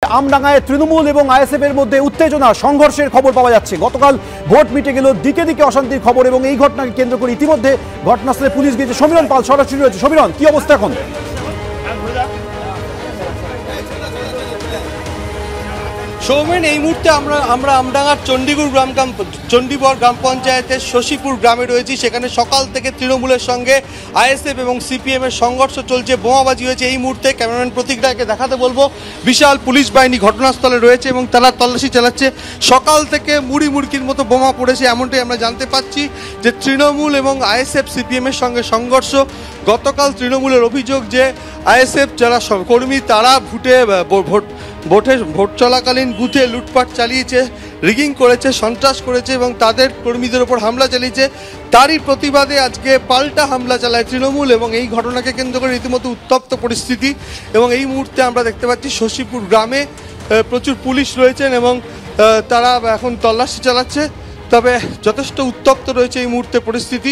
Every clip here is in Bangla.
আমডাঙ্গায় তৃণমূল এবং আইএসএফ এর মধ্যে উত্তেজনা সংঘর্ষের খবর পাওয়া যাচ্ছে। গতকাল ভোট মিটে গেল, দিকে দিকে অশান্তির খবর এবং এই ঘটনাকে কেন্দ্র করে ইতিমধ্যে ঘটনাস্থলে পুলিশ গিয়েছে। সমীরণ পাল সরাসরি রয়েছে। সমীরণ, কি অবস্থা এখন? সৌমেন, এই মুহূর্তে আমরা আমডাঙ্গার চণ্ডীবর গ্রাম পঞ্চায়েতের শশীপুর গ্রামে রয়েছি। সেখানে সকাল থেকে তৃণমূলের সঙ্গে আইএসএফ এবং সিপিএম এর সংঘর্ষ চলছে, বোমাবাজি হয়েছে। এই মুহূর্তে ক্যামেরাম্যান প্রতীক রায়কে দেখাতে বলবো, বিশাল পুলিশ বাহিনী ঘটনাস্থলে রয়েছে এবং তারা তল্লাশি চালাচ্ছে। সকাল থেকে মুড়ি মুড়কির মতো বোমা পড়েছে, এমনটাই আমরা জানতে পাচ্ছি যে তৃণমূল এবং আইএসএফ সিপিএম এর সঙ্গে সংঘর্ষ। গতকাল তৃণমূলের অভিযোগ যে আইএসএফ যারা কর্মী তারা ভোট চলাকালীন বুথে লুটপাট চালিয়েছে, রিগিং করেছে, সন্ত্রাস করেছে এবং তাদের কর্মীদের ওপর হামলা চালিয়েছে। তারই প্রতিবাদে আজকে পাল্টা হামলা চালায় তৃণমূল এবং এই ঘটনাকে কেন্দ্র করে রীতিমতো উত্তপ্ত পরিস্থিতি। এবং এই মুহূর্তে আমরা দেখতে পাচ্ছি শশীপুর গ্রামে প্রচুর পুলিশ রয়েছেন এবং তারা এখন তল্লাশি চালাচ্ছে। তবে যথেষ্ট উত্তপ্ত রয়েছে এই মুহূর্তে পরিস্থিতি।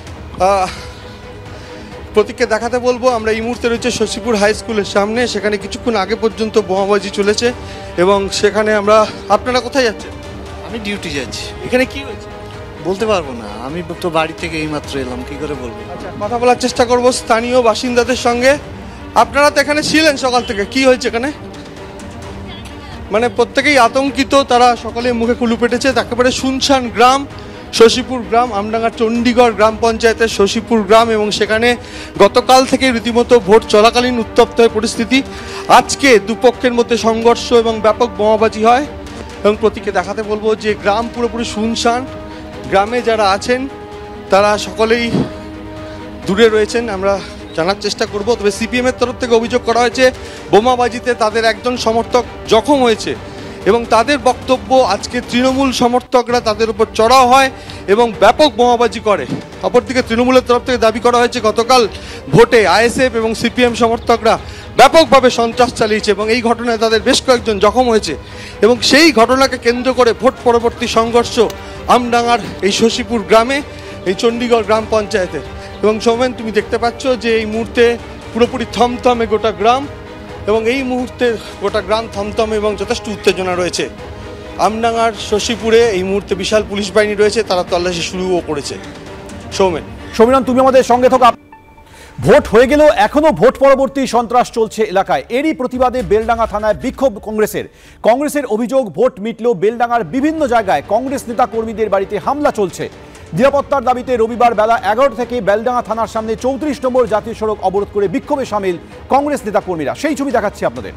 প্রতীককে দেখাতে বলবো, আমরা এই মুহূর্তে রয়েছে শশীপুর হাই স্কুলের সামনে। সেখানে কিছুক্ষণ আগে পর্যন্ত বোমাবাজি চলেছে এবং সেখানে আপনারা কোথায় যাচ্ছেন? আমি ডিউটি যাচ্ছি। এখানে কি হয়েছে বলতে পারবো না, আমি তো বাড়ি থেকে এইমাত্র এলাম, কি করে বলবো? আচ্ছা, কথা বলার চেষ্টা করব স্থানীয় বাসিন্দাদের সঙ্গে। আপনারা তো এখানে ছিলেন সকাল থেকে, কি হয়েছে এখানে? মানে প্রত্যেকেই আতঙ্কিত, তারা সকলে মুখে কুলু পেটেছে। একেবারে শুনশান গ্রাম শশীপুর গ্রাম, আমডাঙ্গার চণ্ডীগড় গ্রাম পঞ্চায়েতের শশীপুর গ্রাম এবং সেখানে গতকাল থেকে রীতিমতো ভোট চলাকালীন উত্তপ্ত হয়ে পরিস্থিতি। আজকে দুপক্ষের মধ্যে সংঘর্ষ এবং ব্যাপক বোমাবাজি হয় এবং প্রতীককে দেখাতে বলবো যে গ্রাম পুরোপুরি শুনশান। গ্রামে যারা আছেন তারা সকলেই দূরে রয়েছেন, আমরা জানার চেষ্টা করব। তবে সিপিএমের তরফ থেকে অভিযোগ করা হয়েছে বোমাবাজিতে তাদের একজন সমর্থক জখম হয়েছে এবং তাদের বক্তব্য আজকে তৃণমূল সমর্থকরা তাদের উপর চড়াও হয় এবং ব্যাপক বোমাবাজি করে। অপরদিকে তৃণমূলের তরফ থেকে দাবি করা হয়েছে গতকাল ভোটে আইএসএফ এবং সিপিএম সমর্থকরা ব্যাপকভাবে সন্ত্রাস চালিয়েছে এবং এই ঘটনায় তাদের বেশ কয়েকজন জখম হয়েছে এবং সেই ঘটনাকে কেন্দ্র করে ভোট পরবর্তী সংঘর্ষ আমডাঙ্গার এই শশীপুর গ্রামে, এই চণ্ডীগড় গ্রাম পঞ্চায়েতে। এবং সৌমেন, তুমি দেখতে পাচ্ছ যে এই মুহূর্তে পুরোপুরি থমথমে গোটা গ্রাম এবং এই মুহূর্তে গোটা গ্রাম থমথমে এবং যথেষ্ট উত্তেজনা রয়েছে। আমডাঙ্গার শশীপুরে এই মুহূর্তে বিশাল পুলিশ বাহিনী রয়েছে, তারা তল্লাশি শুরুও করেছে। সমীরণ, তুমি আমাদের সঙ্গে থাকো। ভোট হয়ে গেল, এখনো ভোট পরবর্তী সন্ত্রাস চলছে এলাকায়। এরই প্রতিবাদে বেলডাঙ্গা থানায় বিক্ষোভ কংগ্রেসের অভিযোগ, ভোট মিটলেও বেলডাঙ্গার বিভিন্ন জায়গায় কংগ্রেস নেতা কর্মীদের বাড়িতে হামলা চলছে। নিরাপত্তার দাবিতে রবিবার বেলা 11টা থেকে বেলডাঙ্গা থানার সামনে 34 নম্বর জাতীয় সড়ক অবরোধ করে বিক্ষোভে সামিল কংগ্রেস নেতা কর্মীরা। সেই ছবি দেখাচ্ছি আপনাদের।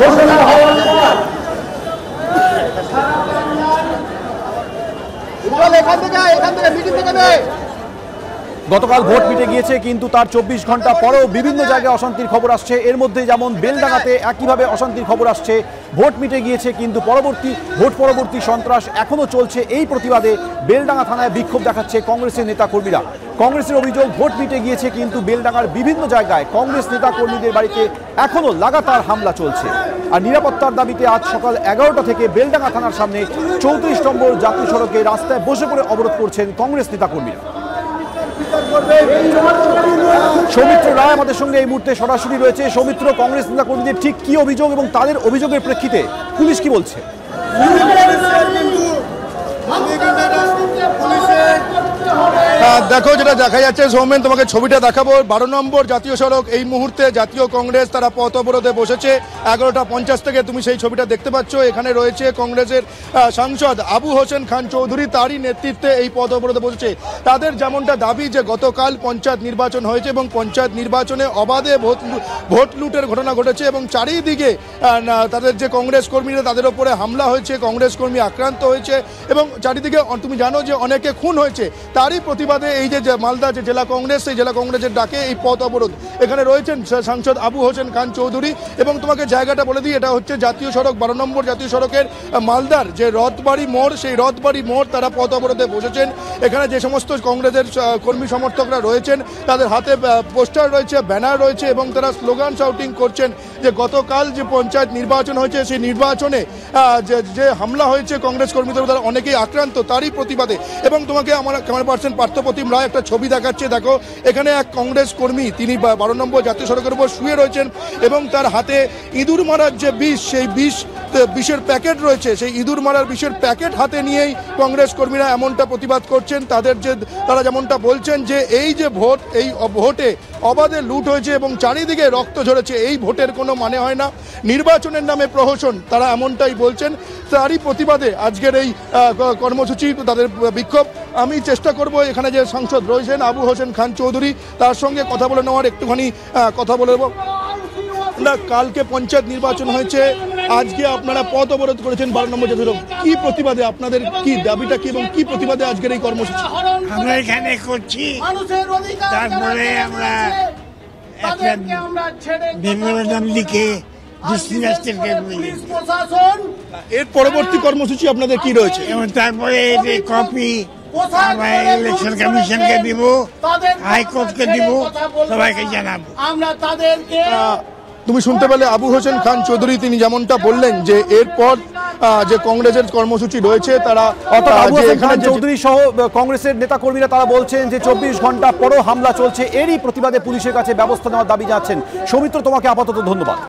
গতকাল ভোট মিটে গিয়েছে, কিন্তু তার 24 ঘন্টা পরেও বিভিন্ন জায়গায় অশান্তির খবর আসছে। এর মধ্যে যেমন বেলডাঙ্গাতে একইভাবে অশান্তির খবর আসছে। ভোট মিটে গিয়েছে কিন্তু ভোট পরবর্তী সন্ত্রাস এখনো চলছে। এই প্রতিবাদে বেলডাঙ্গা থানায় বিক্ষোভ দেখাচ্ছে কংগ্রেসের নেতা কর্মীরা। কংগ্রেসের অভিযোগ, ভোট মিটে গিয়েছে কিন্তু বেলডাঙ্গার বিভিন্ন জায়গায় কংগ্রেস নেতা কর্মীদের বাড়িতে এখনো লাগাতার হামলা চলছে। আর নিরাপত্তার দাবিতে আজ সকাল 11টা থেকে বেলডাঙ্গা থানার সামনে 34 নম্বর জাতীয় সড়কে রাস্তায় বসে পড়ে অবরোধ করছেন কংগ্রেস নেতা কর্মীরা। সৌমিত্র রায় আমাদের সঙ্গে এই মুহূর্তে সরাসরি রয়েছে। সৌমিত্র, কংগ্রেস নেতা কর্মীদের ঠিক কি অভিযোগ এবং তাদের অভিযোগের প্রেক্ষিতে পুলিশ কি বলছে? দেখো, যেটা দেখা যাচ্ছে সৌমেন, তোমাকে ছবিটা দেখাবো। 12 নম্বর জাতীয় সড়ক, এই মুহূর্তে জাতীয় কংগ্রেস তারা পথ অবরোধে বসেছে 11:50 থেকে। তুমি সেই ছবিটা দেখতে পাচ্ছ। এখানে রয়েছে কংগ্রেসের সাংসদ আবু হোসেন খান চৌধুরী, তারই নেতৃত্বে এই পথ অবরোধে বসেছে। তাদের যেমনটা দাবি যে গতকাল পঞ্চায়েত নির্বাচন হয়েছে এবং পঞ্চায়েত নির্বাচনে অবাধে ভোট লুটের ঘটনা ঘটেছে এবং চারিদিকে তাদের যে কংগ্রেস কর্মীরা তাদের ওপরে হামলা হয়েছে, কংগ্রেস কর্মী আক্রান্ত হয়েছে এবং চারিদিকে তুমি জানো যে অনেকে খুন হয়েছে। তারই প্রতিবাদে এই যে মালদা যে জেলা কংগ্রেস, সেই জেলা কংগ্রেসের ডাকে এই পথ অবরোধ। এখানে রয়েছেন সাংসদ আবু হোসেন খান চৌধুরী এবং তোমাকে জায়গাটা বলে দিই, এটা হচ্ছে জাতীয় সড়ক 12 নম্বর জাতীয় সড়কের মালদার যে রথবাড়ি মোড়, সেই রথবাড়ি মোড় তারা পথ অবরোধে বসেছেন। এখানে যে সমস্ত কংগ্রেসের কর্মী সমর্থকরা রয়েছেন তাদের হাতে পোস্টার রয়েছে, ব্যানার রয়েছে এবং তারা স্লোগান শাউটিং করছেন যে গতকাল যে পঞ্চায়েত নির্বাচন হয়েছে সেই নির্বাচনে যে হামলা হয়েছে কংগ্রেস কর্মীদের, তারা অনেকেই আক্রান্ত, তারই প্রতিবাদে। এবং তোমাকে আমার ক্যামেরা পার্সন পার্থ প্রতিম রায় একটা ছবি দেখাচ্ছে। দেখো এখানে এক কংগ্রেস কর্মী, তিনি 12 নম্বর জাতীয় সড়কের উপর শুয়ে রয়েছেন এবং তার হাতে ইঁদুর মারার যে বিষ, সেই বিষের প্যাকেট রয়েছে, সেই ইঁদুর মারার বিষের প্যাকেট হাতে নিয়েই কংগ্রেস কর্মীরা এমনটা প্রতিবাদ করছেন। তারা যেমনটা বলছেন যে এই যে ভোট, এই ভোটে অবাধে লুট হয়েছে এবং চারিদিকে রক্ত ঝরেছে, এই ভোটের কোনো মানে হয় না, নির্বাচনের নামে প্রহসন, তারা এমনটাই বলছেন। তারই প্রতিবাদে আজকের এই কর্মসূচি, তাদের বিক্ষোভ। আমি চেষ্টা করব এখানে যে সাংসদ রয়েছেন আবু হোসেন খান চৌধুরী, তার সঙ্গে কথা বলে নেওয়ার, একটুখানি কথা বলে নেব। না, কালকে পঞ্চায়েত নির্বাচন হয়েছে, আজকে আপনারা পথ অবরোধ করেছেন 12 নম্বর জাতীয় সড়ক, কি প্রতিবাদে, আপনাদের কি দাবিটা কি এবং কি প্রতিবাদে আজকের এই কর্মসূচি? আমরা এখানে করছি, তারপরে আমরা একটা মেমোরেন্ডাম লিখে এর পরবর্তী কর্মসূচি আপনাদের কি রয়েছে? এবং তারপরে কপি আমরা ইলেকশন কমিশনকে দিব, হাইকোর্টকে দিব, সবাইকে জানাবো। আমরা তাদেরকে তুমি শুনতে পেলে আবু হোসেন খান চৌধুরী, তিনি যেমনটা বললেন যে এরপর যে কংগ্রেসের কর্মসূচি রয়েছে, তারা অর্থাৎ আবু হোসেন খান চৌধুরী সহ কংগ্রেসের নেতা কর্মীরা তারা বলছেন যে 24 ঘন্টা পরও হামলা চলছে, এরই প্রতিবাদে পুলিশের কাছে ব্যবস্থা নেওয়ার দাবি জানাচ্ছেন। সৌমিত্র, তোমাকে আপাতত ধন্যবাদ।